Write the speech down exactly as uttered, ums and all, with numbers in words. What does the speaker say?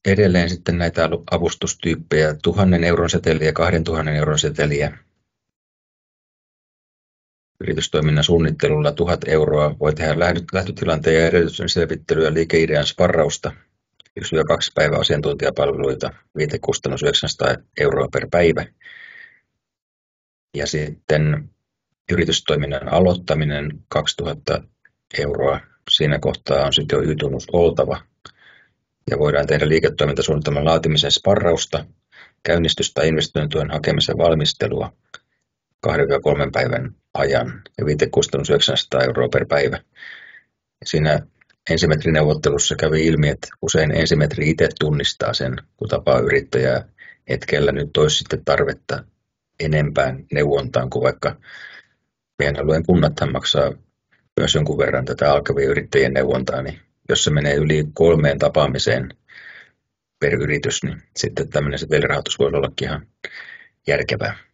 edelleen sitten näitä avustustyyppejä, tuhannen euron seteliä, kahden tuhannen euron seteliä. Yritystoiminnan suunnittelulla tuhat euroa voi tehdä lähtötilanteen ja edellytysten selvittelyä, liikeidean sparrausta, yksi kaksi päivää asiantuntijapalveluita, viitekustannus yhdeksänsataa euroa per päivä. Ja sitten yritystoiminnan aloittaminen kaksituhatta euroa. Siinä kohtaa on sitten jo Y-tunnus oltava. Ja voidaan tehdä liiketoimintasuunnitelman laatimisen sparrausta, käynnistystä ja investointituen hakemisen valmistelua kahden kolmen päivän ajan ja viitekustannus yhdeksänsataa euroa per päivä. Siinä ensimetrineuvottelussa kävi ilmi, että usein ensimetri itse tunnistaa sen, kun tapaa yrittäjää hetkellä nyt olisi sitten tarvetta enempään neuvontaan kuin vaikka meidän alueen kunnathan maksaa myös jonkun verran tätä alkavien yrittäjien neuvontaa, niin jos se menee yli kolmeen tapaamiseen per yritys, niin sitten tämmöinen setelirahoitus voi ollakin ihan järkevää.